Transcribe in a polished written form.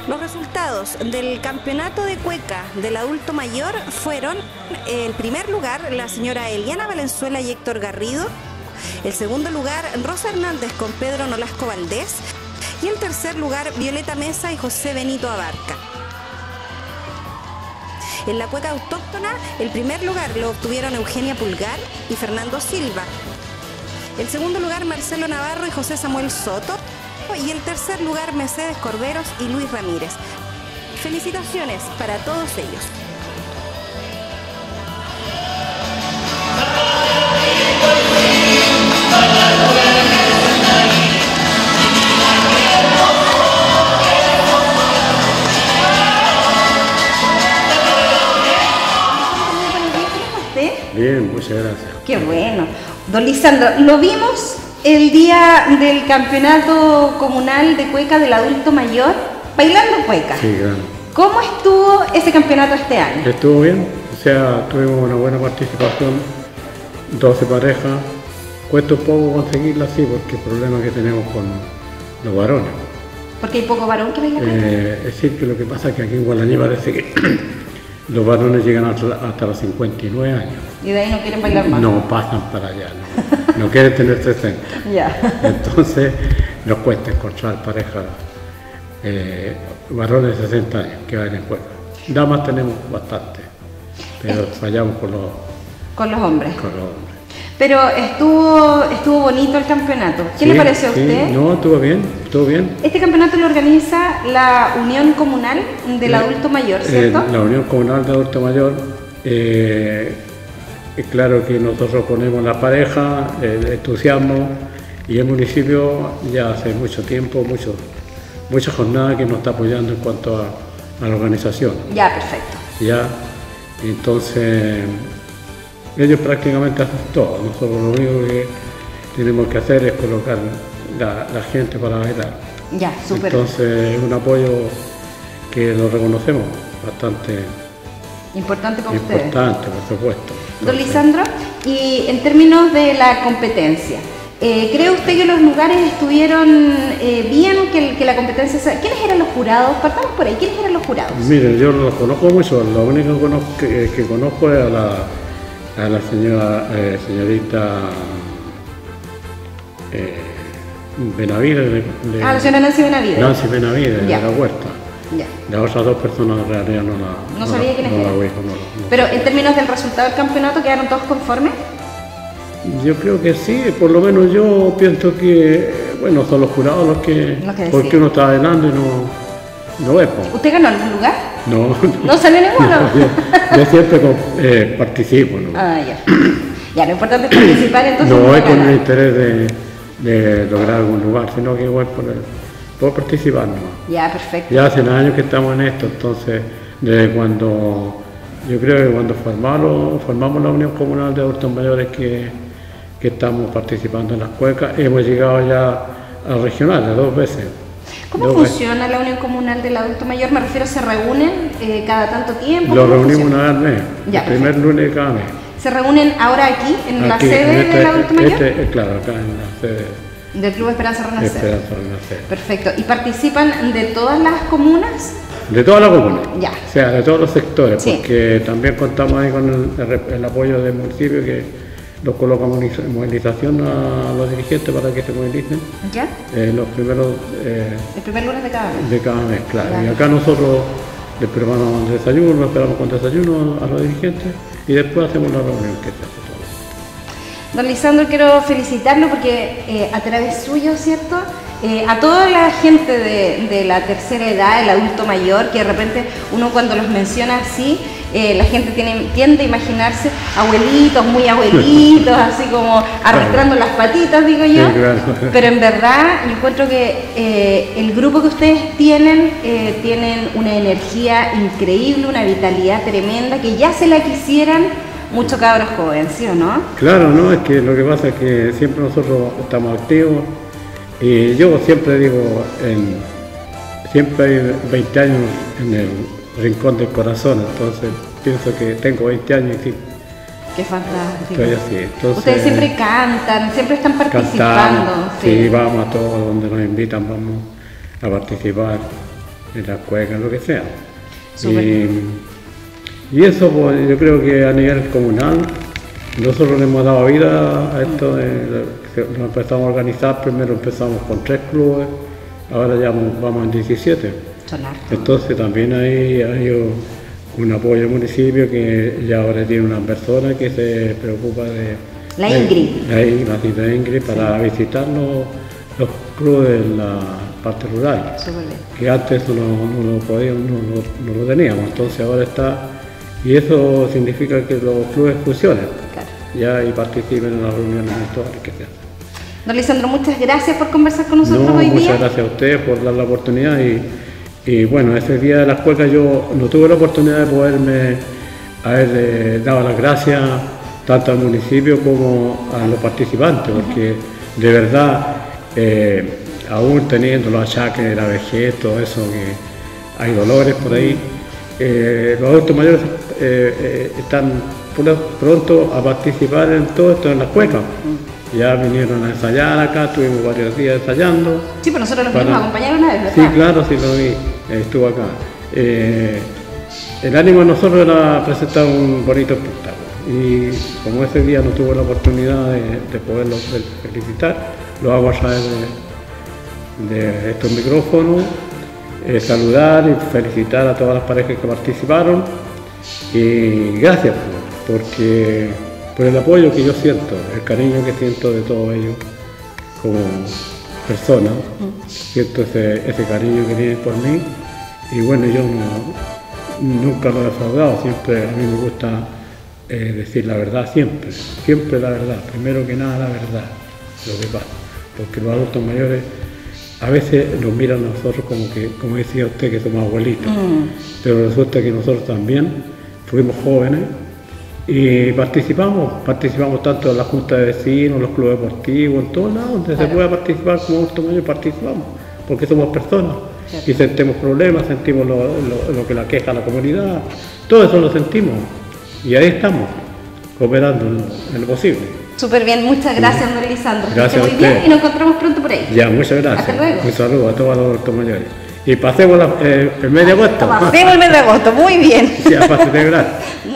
Los resultados del campeonato de cueca del adulto mayor fueron: el primer lugar, la señora Eliana Valenzuela y Héctor Garrido; el segundo lugar, Rosa Hernández con Pedro Nolasco Valdés; y el tercer lugar, Violeta Mesa y José Benito Abarca. En la cueca autóctona, el primer lugar lo obtuvieron Eugenia Pulgar y Fernando Silva; el segundo lugar, Marcelo Navarro y José Samuel Soto; y el tercer lugar, Mercedes Corderos y Luis Ramírez. Felicitaciones para todos ellos. Bien, muchas gracias. Qué bueno. Don Lisandro, lo vimos el día del campeonato comunal de cueca del adulto mayor, bailando cueca. Sí, claro. ¿Cómo estuvo ese campeonato este año? Estuvo bien, o sea, tuvimos una buena participación, 12 parejas. Cuesta un poco conseguirla así porque el problema que tenemos con los varones. Porque hay poco varón que baila cueca. Es decir, que lo que pasa es que aquí en Gualañé parece que los varones llegan hasta los 59 años. Y de ahí no quieren bailar más. No pasan para allá, no quieren tener 60. Ya. Entonces nos cuesta encontrar parejas varones de 60 años que bailen cueca. Damas tenemos bastante, pero fallamos con los hombres. Con los hombres. Pero estuvo bonito el campeonato. ¿Qué le pareció a usted? No, estuvo bien, estuvo bien. Este campeonato lo organiza la Unión Comunal del Adulto Mayor, ¿cierto? La Unión Comunal de Adulto Mayor. Es claro que nosotros ponemos la pareja, el entusiasmo, y el municipio ya hace mucho tiempo, muchas jornadas que nos está apoyando en cuanto a la organización. Ya, perfecto. Ya, entonces ellos prácticamente hacen todo. Nosotros lo único que tenemos que hacer es colocar la gente para bailar. Ya, súper. Entonces es un apoyo que lo reconocemos bastante importante con ustedes. Importante, por supuesto. Don Lisandro, y en términos de la competencia, ¿cree usted que los lugares estuvieron bien, que la competencia... ¿Quiénes eran los jurados? Partamos por ahí, ¿quiénes eran los jurados? Mire, yo los conozco mucho, lo único que conozco es a la señorita Benavides. La señora Nancy Benavides. Nancy Benavides, de la Huerta. Ya. Las otras dos personas en realidad no sabía quiénes eran. No. Pero en términos del resultado del campeonato, ¿quedaron todos conformes? Yo creo que sí, por lo menos yo pienso que, bueno, son los jurados los que porque uno está adelante y no ve. ¿Usted ganó algún lugar? No. ¿No salió ninguno? Yo siempre participo, ¿no? Ah, ya. Ya, lo importante es participar, entonces. No es con el interés de lograr algún lugar, sino que igual por participar nomás. Ya, perfecto. Ya hace años que estamos en esto, entonces, desde cuando, yo creo que cuando formamos la Unión Comunal de Adultos Mayores que estamos participando en las cuecas, hemos llegado ya al regional 2 veces. ¿Cómo funciona la Unión Comunal del Adulto Mayor? Me refiero, ¿se reúnen cada tanto tiempo? Lo reunimos una vez al mes, ya, el primer lunes de cada mes. ¿Se reúnen ahora aquí, en la sede del Adulto Mayor? Claro, acá en la sede. Del Club Esperanza Renacer. Esperanza Renacer. Perfecto. ¿Y participan de todas las comunas? De todas las comunas. Ya. O sea, de todos los sectores, sí. Porque también contamos ahí con el apoyo del municipio que nos coloca movilización a los dirigentes para que se movilicen. ¿Ya? Los primeros... el primer lunes de cada mes. De cada mes, claro. Y acá nosotros les preparamos desayuno, esperamos con desayuno a los dirigentes y después hacemos la reunión que se hace. Don Lisandro, quiero felicitarlo porque a través suyo, ¿cierto? A toda la gente de la tercera edad, el adulto mayor, que de repente uno cuando los menciona así, la gente tiende a imaginarse abuelitos, muy abuelitos, así como arrastrando las patitas, digo yo. Sí, claro. Pero en verdad yo encuentro que el grupo que ustedes tienen una energía increíble, una vitalidad tremenda, que ya se la quisieran muchos cabros jóvenes, ¿sí o no? Claro, no, es que lo que pasa es que siempre nosotros estamos activos y yo siempre digo, siempre hay 20 años en el rincón del corazón, entonces pienso que tengo 20 años y sí. Qué fantástico. Estoy así. Entonces, ustedes siempre cantan, siempre están participando. Cantamos, sí, vamos a todos donde nos invitan, vamos a participar. en las cuecas, lo que sea. Súper. Y eso, pues, yo creo que a nivel comunal, nosotros le hemos dado vida a esto, nos empezamos a organizar, primero empezamos con 3 clubes, ahora ya vamos en 17. Entonces también hay un apoyo al municipio que ya ahora tiene una persona que se preocupa de... La Ingrid. La Ingrid, para visitar los clubes en la parte rural, que antes no lo teníamos, entonces ahora está, y eso significa que los clubes funcionen, ya, y participen en las reuniones mensuales que se hacen. Don Lisandro, muchas gracias por conversar con nosotros hoy día. Muchas gracias a ustedes por dar la oportunidad, y bueno, ese día de las cuecas yo no tuve la oportunidad de poderme haber dado las gracias tanto al municipio como a los participantes, porque de verdad, aún teniendo los achaques de la vejez, todo eso, que hay dolores por ahí, los adultos mayores están pronto a participar en todo esto en las cuecas. Ya vinieron a ensayar acá, estuvimos varios días ensayando. Sí, pero nosotros los pudimos acompañar una vez, ¿verdad? Sí, claro, sí lo vi, estuvo acá. El ánimo de nosotros era presentar un bonito espectáculo. Y como ese día no tuve la oportunidad de poderlo felicitar, lo hago a través de estos micrófonos, saludar y felicitar a todas las parejas que participaron, y gracias por el apoyo que yo siento, el cariño que siento de todos ellos como personas, siento ese cariño que tienen por mí, y bueno, yo nunca lo he defraudado, siempre a mí me gusta decir la verdad, siempre la verdad, primero que nada la verdad, lo que pasa, porque los adultos mayores a veces nos miran a nosotros como decía usted, que somos abuelitos, pero resulta que nosotros también fuimos jóvenes y participamos tanto en la junta de vecinos, los clubes deportivos, en todos lados donde se pueda participar como adultos mayores, participamos, porque somos personas y sentimos problemas, sentimos lo que la queja a la comunidad, todo eso lo sentimos. Y ahí estamos, cooperando en lo posible. Súper bien, muchas gracias, don Lisandro. Gracias muy bien y nos encontramos pronto por ahí. Ya, muchas gracias. Hasta luego. Un saludo a todos los adultos mayores. Y pasemos el mes de agosto. Pasemos el mes de agosto, muy bien. Ya, para celebrar.